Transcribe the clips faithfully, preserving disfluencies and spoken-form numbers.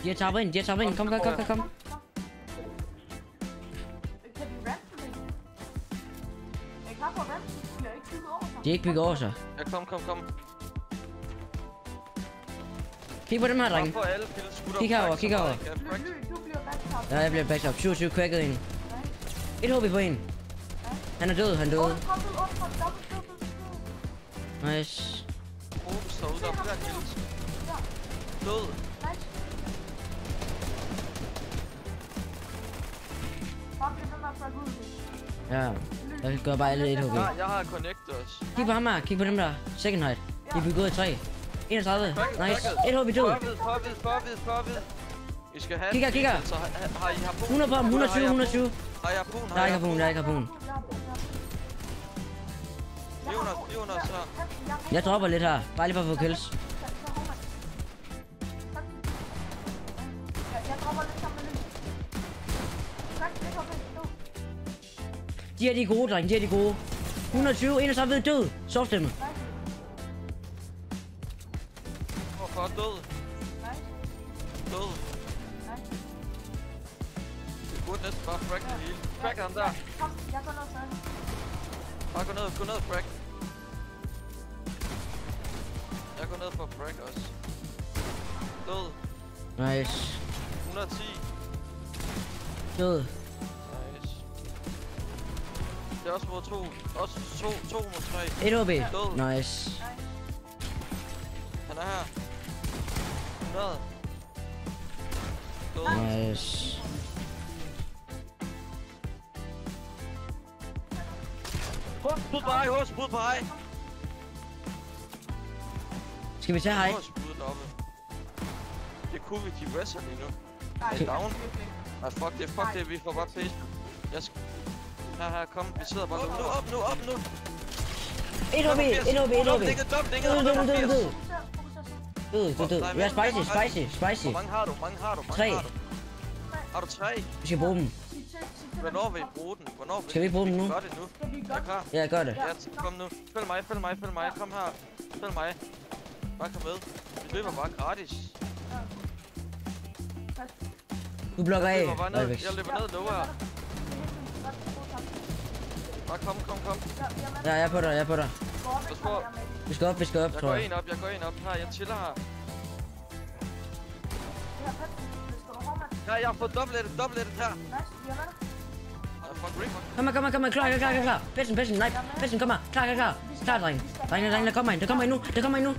De har tappet ind, de har tappet ind. Kom, kom, kom, kom, kom. Kan vi rampe det? Jeg er klar på at rampe, de bliver ikke bygget over sig. De er ikke bygget over sig. Ja, kom, kom, kom. Kig på dem her, drenge. Kig herover, kig herover. Du bliver backtapped. Ja, jeg bliver backtapped. syvogtyve cracket en. Et H P på en. Han er død, han er død. Nice. Fokus derude, der er flere kills. Død. Ja, jeg gør bare alle et H P. Ja, jeg har connectors. Kig på ham her, kig på dem der. Second height. De er bygget ud i tre. enogtredive. Nice. Et H P død. Forvid, forvid, forvid, forvid. I skal have... Kigger, kigger. Så har, har I harpun? hundrede på ham, et hundrede og tyve, et hundrede og tyve. Har I harpun? Der er ikke harpun, der er ikke harpun. fire hundrede, fire hundrede, så... Jeg dropper lidt her. Bare lige for at få kills. De her de er gode, drenge. De her de er gode. et hundrede og tyve, enogtredive ved død. Softstemme. Hvorfor død? Død. Det burde næsten bare frag det hele. Frag ham der. Kom, jeg går ned først. Bare gå ned, gå ned, frag. Jeg går ned for frag også. Død. Nice. et hundrede og ti. Død. Nice. Det er også mod to. Også to, to mod tre. et H P. Død. Nice. Han er her. hundrede. Død. Nice. Bud på hej, hos, bud på hej. Skal vi tage hej? Hos, bud deroppe. Det kunne vi, de wrestler lige nu. Nej, Det er down. Nej, fuck det, fuck det, vi får bare face. Jeg skal... Her, her, kom, vi sidder bare nu. Nu, op, nu, op, nu. et H P, et H P, et H P. Dobbelt, dobbelt, Død, død, død, død. dobbelt. Død, død, død. Ja, spicy, spicy, spicy. Hvor mange har du? Hvor mange har du? Hvor Tre. mange har du? Har du tre? Vi skal bruge dem. Hvornår vil I bruge den? Hvornår vil Skal vi ikke bruge dem nu? Gør det nu. Er I klar? Ja, gør det. Ja, kom nu. Følg mig, følg mig, følg mig. Kom her. Følg mig. Bare kom med. Vi løber bare gratis. Du blokker af. Jeg løber bare ned. Øjeblik. Jeg løber ned nu her. Bare kom, kom, kom. Ja, jeg er på dig, jeg er på dig. Pas på. Vi skal op, vi skal op, Jeg tror går jeg. en op, jeg går en op. Her, jeg chiller her. Ja, jeg har fået dobblettet, dobblettet her. Ah, fuck, Reaper. Kom her, kom her, kom her. Klar, klar, klar, klar. Pesten, pesten, nej. Pesten, kom her. Klar, klar, klar. Klar, dreng. Dreng, dreng, der kommer en. Der kommer en nu. Der kommer en nu.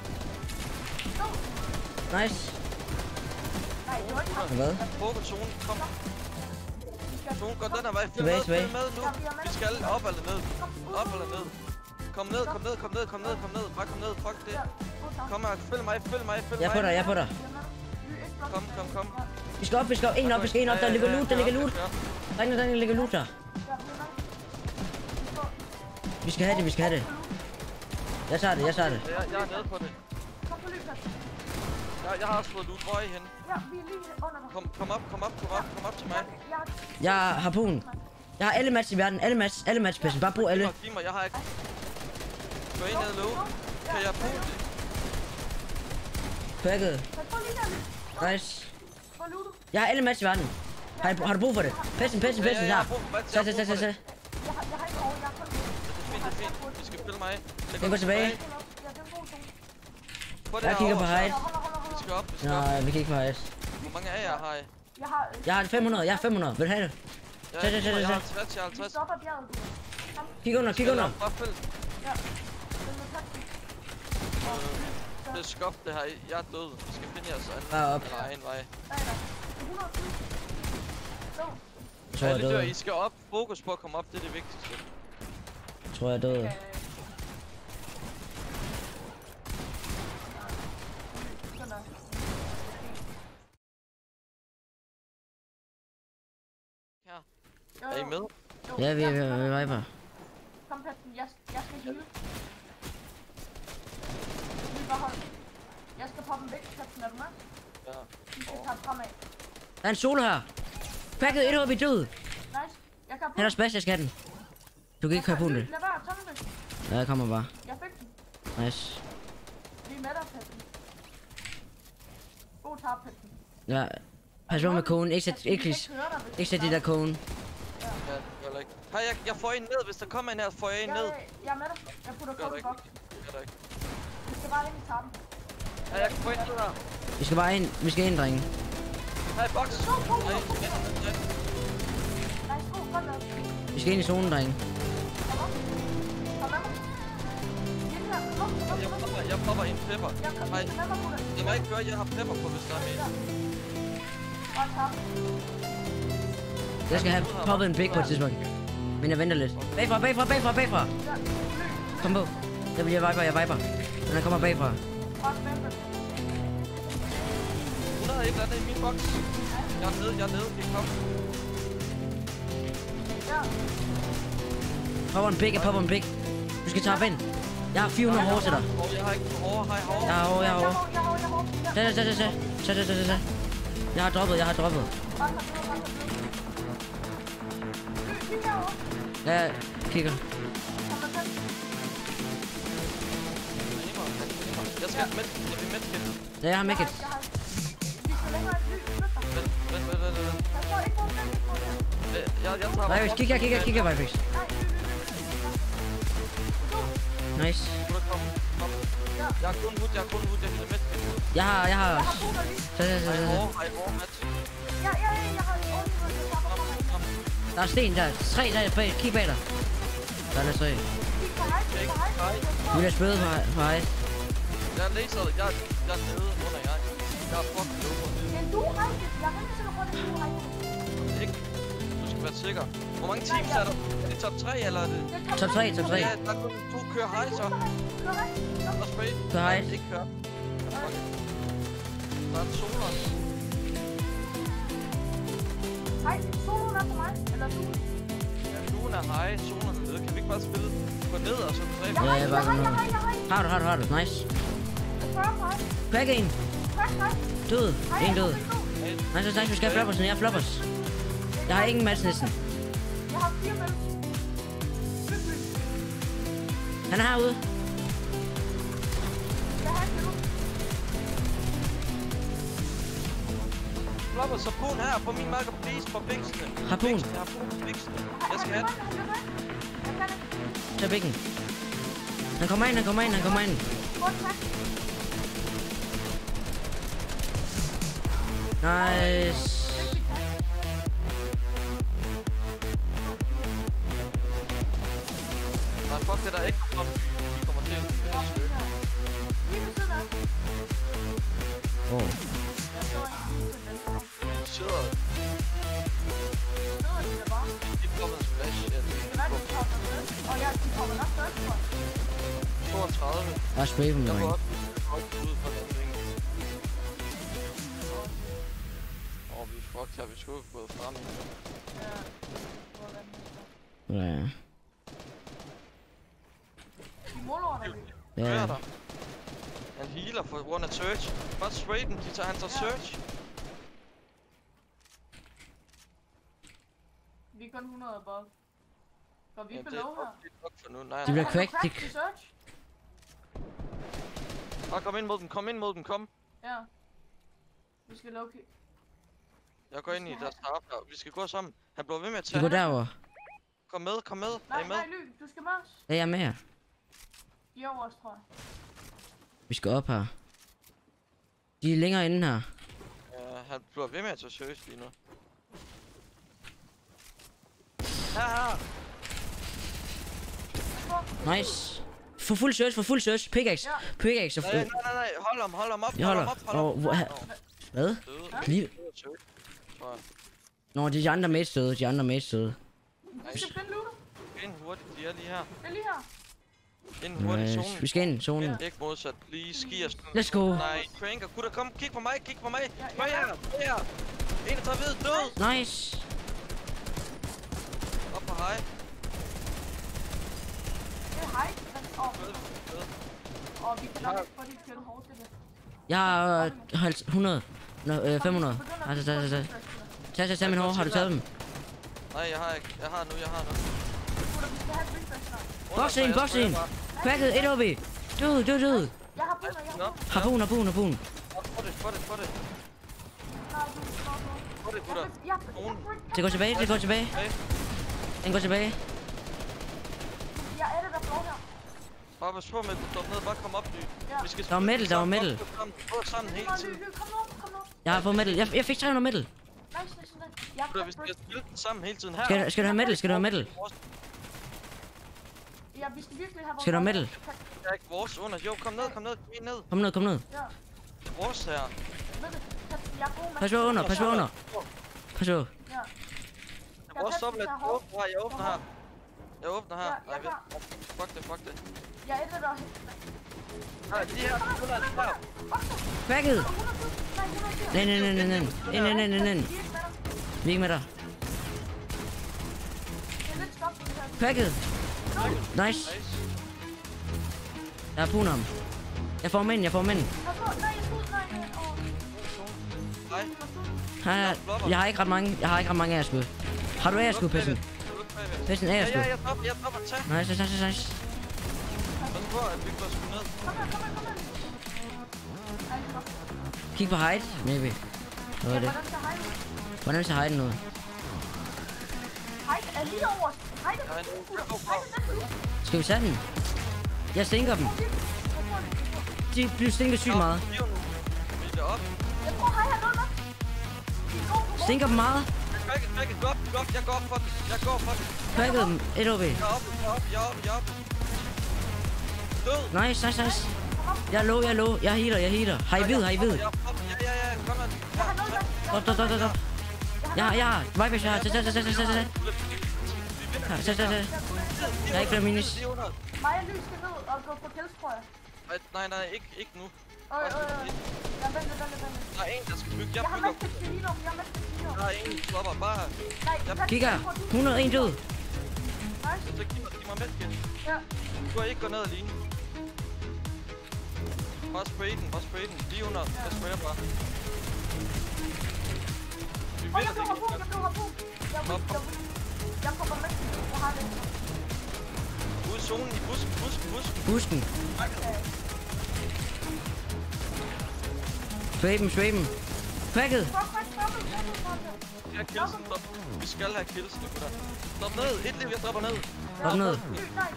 Nice. Hvad? Fokus zone, kom. Zone, gå den her vej. Følg Tilbage, med, tilbage. følg med nu. Vi skal op eller ned. Op eller ned. Kom ned, kom ned, kom ned, kom ned, kom ned. Bare kom ned, fuck det. Kom her, følg mig, følg mig, følg mig. Jeg er på dig, jeg er på dig. Kom, kom, kom. Vi skal op, vi skal op. En op, vi skal en op. Der ligger loot, der ligger loot. Dreng, der ligger loot der. Vi skal have det, vi skal have det. Jeg tager det, jeg tager det. Jeg, jeg er nede på det. Jeg, jeg har også fået loot. Hvor er I henne? Kom, kom op, kom op, kom op, kom op til mig. Jeg har harpun. Jeg har alle match i verden. Alle match, alle match, pesten. Bare brug alle. Giv mig, giv mig, jeg har ikke... Gå ind ned low. Kan jeg bruge det? Cracket. Nice. Jeg har alle match i verden. Har, I, har du brug for det? Pesten, pesten, pesten, Ja, ja, her. jeg har brug for match, Så, jeg så, har så, brug så, for så. Det er fint, det er fint. Vi skal følge mig. Den går tilbage. Få det Jeg her kigger på over. height. Vi skal op, vi skal op. Nej, vi kan ikke på height. Hvor mange af jer har I? Jeg har fem hundrede, jeg har fem hundrede. Vil du have det? Ja, Tag, tag, tag, jeg har tag. halvtreds, jeg har halvtreds. Kig under, kig under. Bare følg. Det er skop det her. Jeg er død. Vi skal finde jeres anden. Bare op. Eller egen vej. Jeg tror, jeg er Alle dør, død. I skal op. Fokus på at komme op. Det er det vigtigste. Jeg tror, jeg er død. Her. Er I med? Ja, vi er vi er viper. Kom, Pesten, jeg, jeg skal heal. Vi bare hold. Jeg skal poppe en væk, Pesten, er du med? Ja. Vi skal tage fremad. Der er en solo her. Cracket et H P død. Nice. Jeg kan Han har smash, jeg skal have den. Du kan ikke have på det. Lad være, tag den væk. Ja, jeg kommer bare. Jeg fik den. Nice. Vi er med dig, Pesten. God tab, Pesten. Ja. Pas på med kogen. Ikke sæt, ikke, ikke sæt det der kogen. Ja, heller ikke. Hej, jeg, jeg får en ned. Hvis der kommer en her, får jeg en Ja, ned. ja, jeg er med dig. Jeg putter Gør det kogen i ikke. boks. Gør det ikke. Vi skal bare ind i tappen. Ja, jeg kan få en ned her. Vi skal bare ind. Vi skal ind, drenge. Hej, boks. Go, go, go, Nej, go. vent, vent, vent. Nice, go, godt lavet. Vi skal ind i zonen, drenge. Kom op. Kom med mig. Ind her, kom, kom, kom, Jeg kom. popper, jeg popper en pepper. Jeg kom Hej, med mig, Buddha. jeg må ikke gøre, jeg har pepper på, hvis der er mere. Bare tappen. Jeg skal have poppet en big på et tidspunkt. Men jeg venter lidt. Bagfra, bagfra, bagfra, bagfra. Ja, løb. Kom på. Jeg bliver viper, jeg viper. Men han kommer bagfra. Også med mig. Hun har et eller andet i min boks. Jeg er nede, jeg er nede. Vi kom. Ja. Popper en big, jeg popper en big. Du skal tage ind. Jeg har fire hundrede hårde til dig. Og jeg har ikke hårde, hej, hårde. Jeg har hårde, jeg har Jeg hårde. har, jeg har, jeg har. Ja. Tag, tag, tag, tag. Tag, tag, tag, tag. Jeg har droppet, jeg har droppet. Bare kom ned, bare kom ned. Løb, lige herovre. Jeg kigger. Kom med den. Jeg skal med, jeg vil med til. Ja, jeg har make it. Jeg har- Vi skal længere ind. Løb, flyt dig. Vent, vent, vent, vent, vent. Der står ikke på den, ikke på den. Øh, Jeg, jeg tager... Vipix, kig her, kig her, kig her, Vipix. Nej, løb, løb, løb, løb. Nice. Kunne der komme? Kom. Ja. Jeg har kun hud, jeg har kun hud, jeg vil med til. Jeg har, jeg har... Jeg har Buddha lige. Tag, tag, tag, Hej, tag. hårde, hej, hårde, match. Ja, ja, ja, jeg har ondt i ryggen. Jeg Kom, kommer kom. Der er sten der. Tre der bag. Kig bag dig. Der er der tre. Kig på hej, kig på hej. Vi bliver spødet på, på hej. Jeg er laser, jeg, jeg er nede under jeg. Jeg er fucking low på det. Det er en due hej. Jeg er rimelig sikker på, at det er en due hej. Ikke? Du skal være sikker. Hvor mange teams er der? Er det top tre, eller er det? Det er Top tre, top tre. Ja, der er kun to kører hej, så. Kør hej. Der er spray. Kør hej. Ikke kør. Fuck. Der er en soler. Hej, soloen er på mig. Eller du. Ja, duen er hej, solen er nede. Kan vi ikke bare spille? Gå ned og så dræbe? Jeg har, Ja, jeg bare har, sådan jeg noget. har, jeg har. Har du, har du, har du. Nice. fyrre på hej. Crack en. Crack, hej. Død. Hej, En jeg død. har fri to. Nice, nice. Vi skal have floppers nu. Jeg har floppers. Jeg har ingen match næsten. Jeg har fire med. Fyt, fyt. Han er herude. Jeg har en nu. Flopper, så pun her. Få min marker, please. For blinkstene. Harpun. Blinkstene, harpun, blinkstene. Jeg skal have den. Jeg kan ikke. Tag bækken. Han kommer ind, han kommer ind, han kommer ind. Godt, tak. Nice. Nej, fuck det der ikke kommer. De kommer til at spille et stykke. Lige ved siden af. Åh. Jeg står i en Sidder. Sidder de der bare. De kommer en splash. Ja, det Det er, de kommer med. Og jeg, de kommer nok først, tror jeg. er toogtredive. Der er spray på mig, Jeg går dreng. op. Jeg går op ud fra den vinkel. Åh, vi er fucked her. Vi skulle have gået frem. Ja. Hvor er den? Ja. De måler der. Kører Ja. der. Han healer for grund af search. Bare spray den. De tager han tager search. Vi er kun hundrede above. Går vi Ja, det er below her? nok- det er nok for nu. Nej, De nej. bliver cracked. De... til search? Bare kom ind mod dem. Kom ind mod dem. Kom. Ja. Vi skal low-key. Jeg går ind i deres harp her. Vi skal gå sammen. Han bliver ved med at De tage. går derover. Kom med, kom med. Er Nej, I med? nej, Ly. Du skal med os. Ja, jeg er med her. De er over os, tror jeg. Vi skal op her. De er længere inde her. Ja, han bliver ved med at tage seriøst lige nu. Her, her. Nice. For fuld search, for fuld search. Pickaxe. Ja. Pickaxe. Nej, nej, nej, nej. Hold ham, hold ham op. Jeg hold holder. ham op, hold Og ham hvor... op. her- Hvad? Døde. Lige... Døde af search, tror jeg. Nå, de andre mates døde. De andre mates døde. Du skal finde Ludo. Ind hurtigt, de er lige her. Det er lige her. Ind hurtigt, Nice. zonen. Vi skal ind, zonen. Ikke modsat, lige ski og sådan. Let's go. Nej, Pranker, gutter, kom, kig på mig, kig på mig. Ja, Prøv ja. her, prøv her. enogtredive ved, død. Nice. Op på hej. Det er hej. Åh, Død, død. åh, vi kan nok ikke få de kørt hårdt til det. Jeg har øh, halvt- hundrede. Nå, øh, fem hundrede. Altså, tag, tag, tag. Tag, tag, tag min hår. Har du taget dem? Nej, jeg har ikke. Jeg har nu, jeg har nu. Gutter, vi skal have et refresh snart. Box en, box en. Cracket, et O B. Død, død, død. Jeg har bunder, jeg har bunder. Harpun, harpun, harpun. Få det, få det, få det. Nej, Hvor er det, gutter? Nogen. Det går tilbage, det går tilbage. Okay. Den går tilbage. Jeg er det, der flår her. Bare pas på med at stoppe ned. Bare kom op, Ly. Ja. Vi skal Der var metal, der var metal. Gå sammen hele Kom nu, tiden. Ly, kom nu, kom nu. Jeg har fået metal. Jeg, jeg fik tre hundrede metal. Nice, nice, nice. Jeg Gutter, har vi skal spille den sammen hele tiden her. Skal, skal du have metal? Skal du have metal? Ja, vi skal virkelig have vores... Skal du have metal? Det er ikke vores under. Jo, kom ned, kom ned. Kom ned. Kom ned, kom ned. Ja. Det er vores her. Ved du, jeg er god med... Pas på under, pas på under. Pas på. Ja. Det er vores dobbelt. Jeg åbner her, jeg åbner her. Jeg åbner her. Ja, Nej, jeg er vent. Fuck det, fuck det. Jeg er et, der... Nej, de her. Gutter, de her. Cracket. Nej, nej, nej, nej, nej. Nej, nej, nej, nej, nej. Vi er ikke med dig. Cracket. Nice. Jeg har pun ham. Jeg får mænd, jeg får mænd. Nej. Jeg, jeg har ikke ret mange, jeg har ikke ret mange A-skud. Har du A-skud, Pessen? Pessen, Ja, A-skud. ja, jeg dropper, jeg dropper. Tag. Nice, nice, nice, nice. Pas på, at vi går sgu ned. Kig på hide, maybe. Hvad er det? Hvordan ser hiden ud? Hide er lige over. Hide er Ja, lige jeg går over. fra. Skal vi sætte den? Jeg stinker dem. De bliver stinket sygt meget. Vi er op. Jeg tror, Hide har noget med. Stinker dem meget. Cracket, cracket, gå op, gå op. Jeg går op for den. Jeg går for den. Cracket dem. Et O B. Jeg er op, jeg er op, jeg er op, jeg er op. Død. Nice, nice, nice. Jeg er low, jeg er low. Jeg healer, jeg healer. Har I hvid, har I hvid? Ja, ja, ja, kom her. Jeg har noget med. Stop, stop, stop, stop, stop. Jeg har, jeg har. Vipex, jeg har. Sæt, sæt, sæt, sæt, sæt, sæt, sæt. Her, sæt, sæt, sæt. Jeg har ikke flere minis. Mig og Lys skal ned og gå på kills, tror jeg. Nej, nej, nej, ikke, ikke nu. Øh, øh, øh. Ja, vent lidt, vent lidt, vent lidt. Der er en, der skal bygge. Jeg Jeg har bygger. masket til Lino, jeg har masket til Lino. Der er en, der stopper. Bare. Nej, Jeg Kig her. hundrede og en død. Nice. Så giv mig, giv mig medkit. Ja. Du kan ikke gå ned alene. Bare spray den, bare spray den. Lige under. Jeg sprayer bare. Vi Åh, vinder jeg blev harpun, jeg blev harpun. Jeg er weak, jeg er weak. Jeg kommer med. Jeg har det. Ude i zonen, i busken, busken, busken. Busken. Swabe dem, swabe dem. Cracket. Fuck, fuck, fuck, fuck, fuck. Vi skal have kills, stop. Vi skal have kills, nu gutter. Stop ned, et liv, jeg dropper ned. Hop ned. Nej.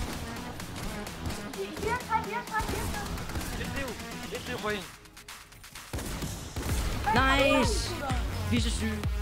Vi er tre, vi er tre, vi er tre. Et liv, et liv på en. Nice. Vi er så syge.